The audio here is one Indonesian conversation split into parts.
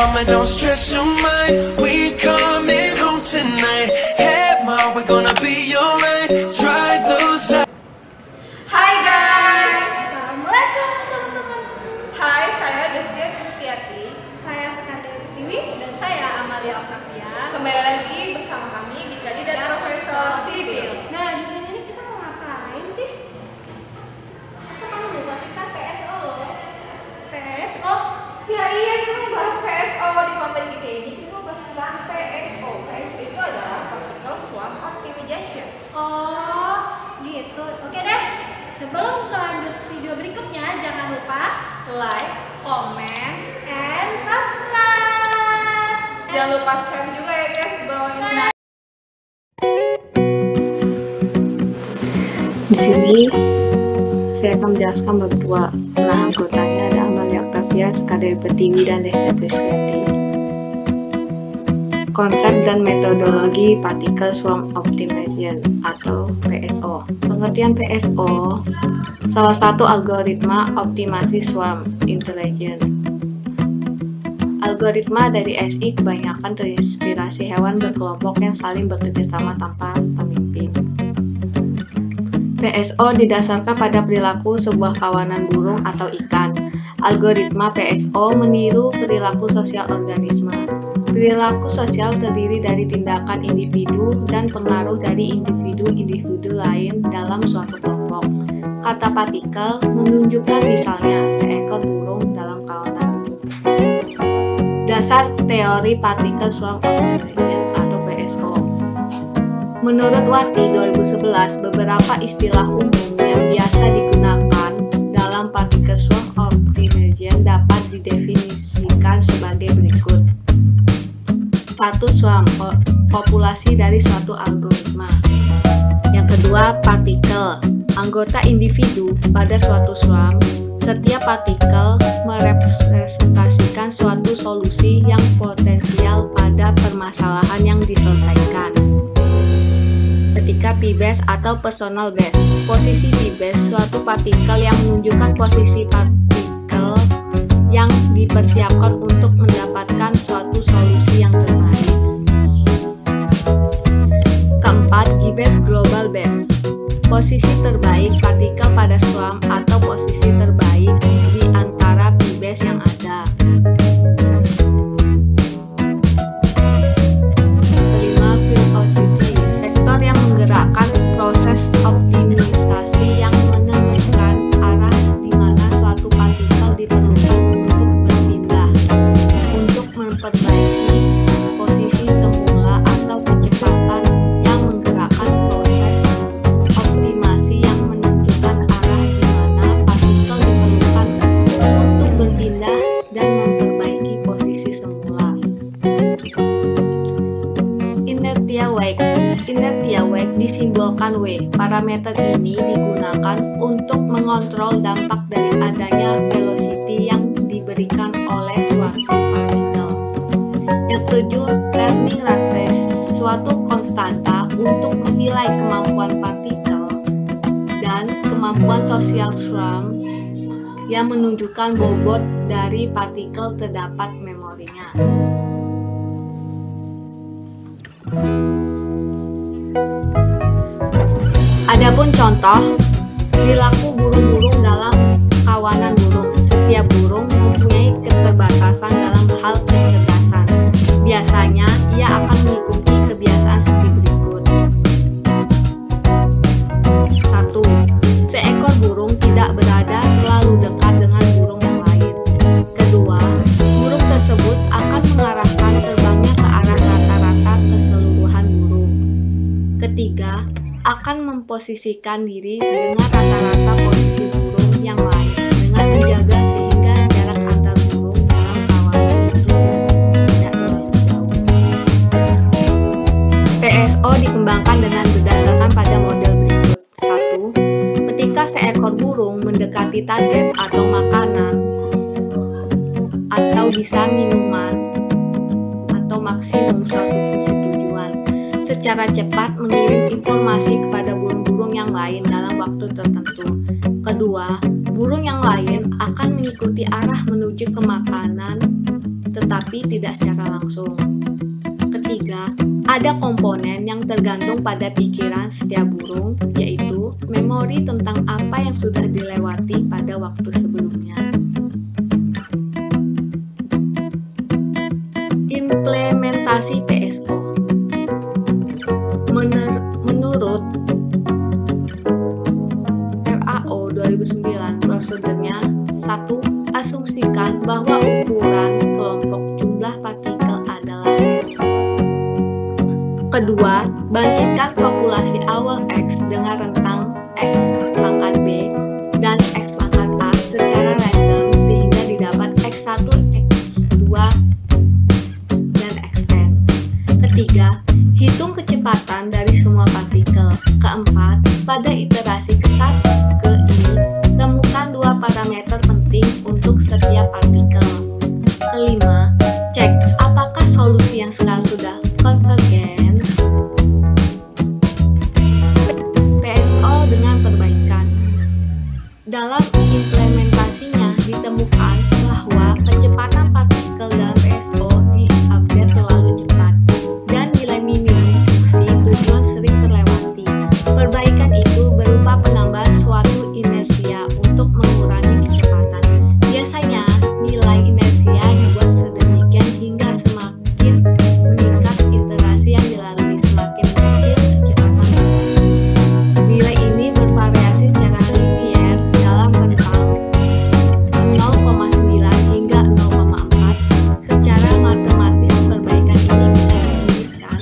mama, don't stress your mind. We coming home tonight. Hey ma, we're gonna be alright. Dry those eyes. Hai guys, assalamualaikum teman-teman. Hai, saya Destia Kristiati. Saya Sekar Dewi. Dan saya Amalia Octavia. Kembali lagi bersama kami di Kandidat Profesor Sipil. Nah, di sini nih kita mau ngapain sih? Masa kamu lupa sih, kan PSO loh. PSO? Ya iya, kita mau bahas PSO di konten kita ini. Kita mau bahas tentang PSO. PSO itu adalah Particle Swarm Optimization. Oh, gitu. Oke deh. Sebelum lanjut video berikutnya, jangan lupa Like, comment, and subscribe. jangan lupa share juga ya guys di bawah ini. Di sini saya akan menjelaskan berdua. Nah, anggotanya ada Amalia Octavia, Sekar Dewi Pertiwi, dan Destia Kristiati. Konsep dan metodologi Particle Swarm Optimization atau PSO. Pengertian PSO, salah satu algoritma optimasi swarm intelligence. Algoritma dari SI kebanyakan terinspirasi hewan berkelompok yang saling bekerjasama tanpa pemimpin. PSO didasarkan pada perilaku sebuah kawanan burung atau ikan. Algoritma PSO meniru perilaku sosial organisme. Perilaku sosial terdiri dari tindakan individu dan pengaruh dari individu-individu lain dalam suatu kelompok. Kata partikel menunjukkan misalnya seekor burung dalam kawanan burung. Dasar teori Particle Swarm Optimization atau PSO. Menurut Wati 2011, beberapa istilah umum yang biasa digunakan dalam Particle Swarm Optimization dapat didefinisikan sebagai berikut. 1. Swarm, populasi dari suatu algoritma. Yang kedua, partikel, anggota individu pada suatu swarm. Setiap partikel merepresentasikan suatu solusi yang potensial pada permasalahan yang diselesaikan. Ketika P-base atau personal base. Posisi P-base, suatu partikel yang menunjukkan posisi partikel yang dipersiapkan untuk mendapatkan suatu solusi yang terbaik. Keempat, G-base global base. Posisi terbaik partikel pada swarm atau posisi terbaik di antara P-base yang ada. Kelima, velocity, vektor yang menggerakkan proses optimisasi yang menemukan arah di mana suatu partikel diperlukan untuk berpindah, untuk memperbaiki posisi semula atau kecepatan yang menggerakkan proses optimasi yang menentukan arah di mana partikel diperlukan untuk berpindah dan memperbaiki posisi semula. Inertia wake disimbolkan W. Parameter ini digunakan untuk mengontrol dampak dari adanya velocity yang diberikan oleh suatu partikel. Yang ketujuh, learning rate, suatu konstanta untuk menilai kemampuan partikel dan kemampuan sosial swarm yang menunjukkan bobot dari partikel terdapat memorinya. Adapun contoh perilaku burung-burung dalam kawanan burung. Setiap burung mempunyai keterbatasan dalam hal kecerdasan. Biasanya ia akan mengikuti kebiasaan seperti berikut. 1. Seekor burung tidak berada terlalu dekat dengan burung yang lain. Kedua, burung tersebut akan mengarahkan terbangnya ke arah rata-rata keseluruhan burung. Ketiga, akan memposisikan diri dengan rata-rata posisi burung yang lain dengan menjaga sehingga jarak antar burung dalam kawanan itu tidak terlalu jauh. PSO dikembangkan dengan berdasarkan pada model berikut. 1. Ketika seekor burung mendekati target atau makanan atau bisa minuman atau maksimum suatu fungsi tujuan, secara cepat mengirim informasi kepada burung-burung yang lain dalam waktu tertentu. Kedua, burung yang lain akan mengikuti arah menuju ke makanan tetapi tidak secara langsung. Ketiga, ada komponen yang tergantung pada pikiran setiap burung, yaitu memori tentang apa yang sudah dilewati pada waktu sebelumnya. Implementasi PSO. Menurut RAO 2009, prosedurnya 1. Asumsikan bahwa ukuran kelompok jumlah partikel adalah. Kedua, bangkitkan populasi awal X dengan rentang X pangkat B dan X pangkat A secara random sehingga didapat X1, X2, dan Xn. Ketiga, hitung kecepatan dari semua partikel. Keempat, pada iterasi ke-1 ke ini, temukan dua parameter penting untuk setiap partikel. Kelima, cek apakah solusi yang sekarang sudah konvergen. PSO dengan perbaikan. Dalam implementasinya ditemukan bahwa kecepatan partikel dalam PSO diupdate terlalu cepat dan nilai minimum fungsi tujuan sering terlewati. Perbaikan itu berupa penambahan suatu inersia untuk mengurangi kecepatan. Biasanya nilai inersia dibuat sedemikian hingga semakin meningkat iterasi yang dilalui semakin kecil kecepatan. Nilai ini bervariasi secara linier dalam rentang 0,9 hingga 0,4. Secara matematis perbaikan ini bisa dituliskan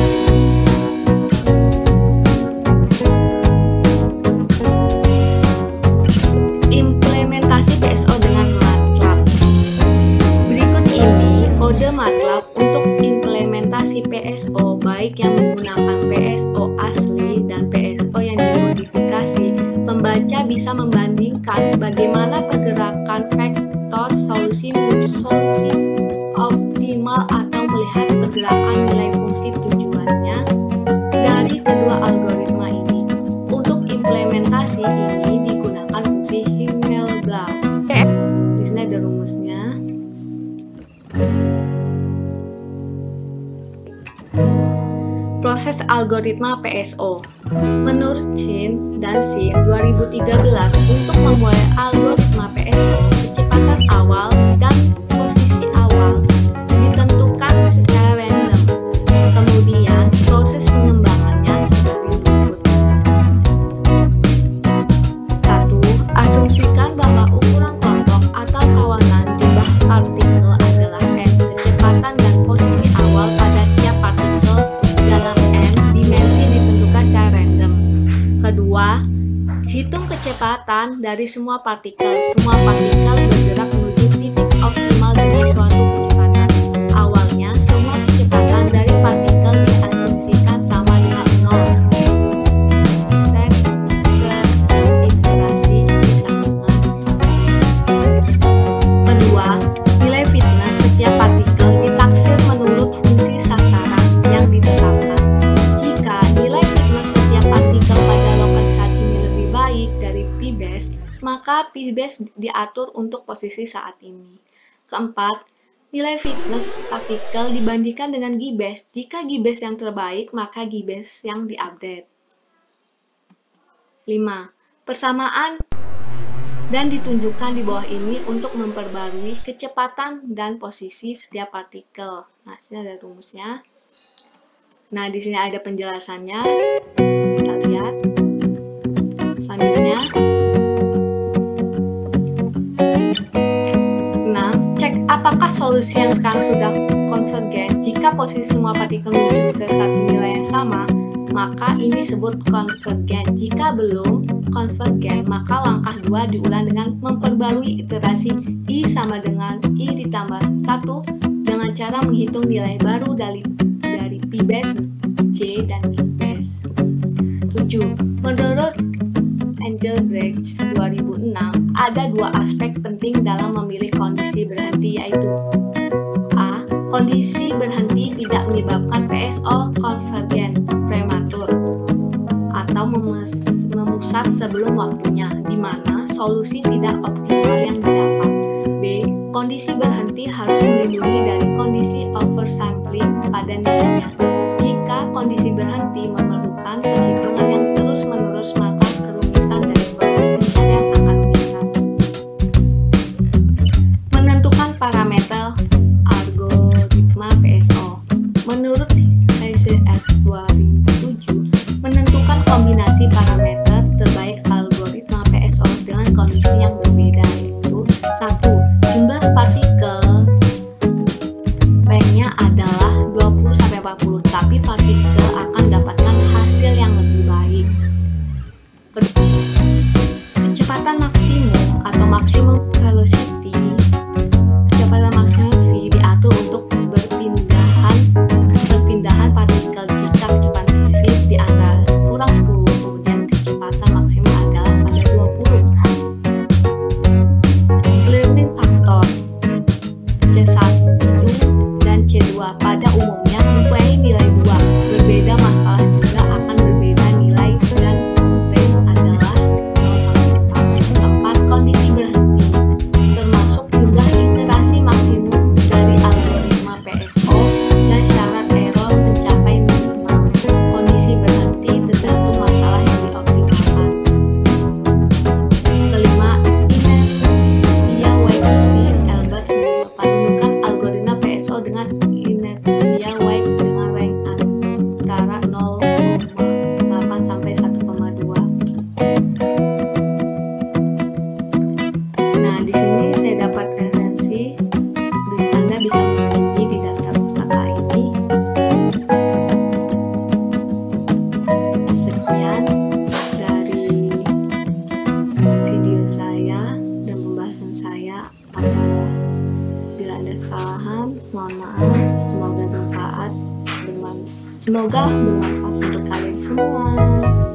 implementasi PSO dengan MATLAB. Berikut ini kode MATLAB untuk implementasi PSO baik yang menggunakan PSO asli dan PSO yang dimodifikasi. Pembaca bisa membandingkan bagaimana pergerakan vektor solusi menuju solusi optimal atau melihat pergerakan nilai fungsi tujuannya dari kedua algoritma ini. Untuk implementasi ini digunakan fungsi Himmelblau. Di sini ada rumusnya. Proses algoritma PSO. Menurut Shin dan Sin 2013, untuk memulai algoritma PSO, kecepatan awal dan posisi awal ditentukan secara random. Kemudian, proses pengembangannya sebagai berikut. 1. Asumsikan bahwa ukuran kelompok atau kawanan jumlah partikel adalah n. Kecepatan dan posisi awal pada tiap partikel dalam n dimensi ditentukan secara random. Kedua, hitung kecepatan dari semua partikel. Semua partikel bergerak menuju titik optimal dengan suatu kecepatan. Awalnya, semua kecepatan dari partikel diasumsikan sama dengan 0. Set seiterasi sama dengan 1. Kedua, nilai fitness setiap partikel ditaksir menurut fungsi sasaran yang ditetapkan. Jika nilai fitness setiap partikel pada lokasi saat ini lebih baik dari p-base, maka p-base diatur untuk posisi saat ini. Keempat, nilai fitness partikel dibandingkan dengan g-base. Jika g-base yang terbaik, maka g-base yang diupdate. 5. Persamaan dan ditunjukkan di bawah ini untuk memperbarui kecepatan dan posisi setiap partikel. Nah, sini ada rumusnya. Nah, di sini ada penjelasannya. Kita lihat. Selanjutnya. 6. Cek apakah solusi yang sekarang sudah konvergen. Jika posisi semua partikel menuju ke satu nilai yang sama, maka ini disebut konvergen. Jika belum konvergen, maka langkah 2 diulang dengan memperbarui iterasi I sama dengan I ditambah 1 dengan cara menghitung nilai baru dari p-base, J, dan g-base. 7. Menurut Engelbrecht 2006, ada dua aspek penting dalam memilih kondisi berhenti, yaitu A. Kondisi berhenti tidak menyebabkan PSO konvergen prematur atau sebelum waktunya, di mana solusi tidak optimal yang didapat. B. Kondisi berhenti harus melindungi dari kondisi oversampling pada nilainya. Jika kondisi berhenti memerlukan perhitungan yang terus-menerus, maka kerumitan dari proses pencarian akan meningkat. Menentukan parameter algoritma PSO. Menurut Hayes et 2007, menentukan kombinasi parameter terbaik algoritma PSO dengan kondisi yang berbeda, yaitu 1. Jumlah partikel ranknya adalah 20-40, tapi partikel akan dapatkan hasil yang lebih baik. Kecepatan maksimum atau maksimum velocity. Kecepatan maksimum V diatur untuk perpindahan partikel. Jika kecepatan V di antara kurang 10, kemudian kecepatan maksimum adalah pada 20. Learning factor C1 dan C2 pada umumnya mempunyai nilai 2. Berbeda masalah juga akan berbeda nilai dan range adalah 0-4. Keempat, kondisi berhenti termasuk jumlah iterasi maksimum dari algoritma PSO dan syarat error mencapai minimal. Kondisi berhenti tergantung masalah yang dioptimalkan. Kelima, inertia Weick-Albert menunjukkan algoritma PSO dengan inertia Weick dengan range antara 0,8 sampai 1,2. Nah, di sini saya dapat referensi, Anda bisa mengikuti di daftar pustaka ini. Sekian dari video saya dan pembahasan saya. Bila ada kesalahan, mohon maaf. Semoga bermanfaat untuk kalian semua.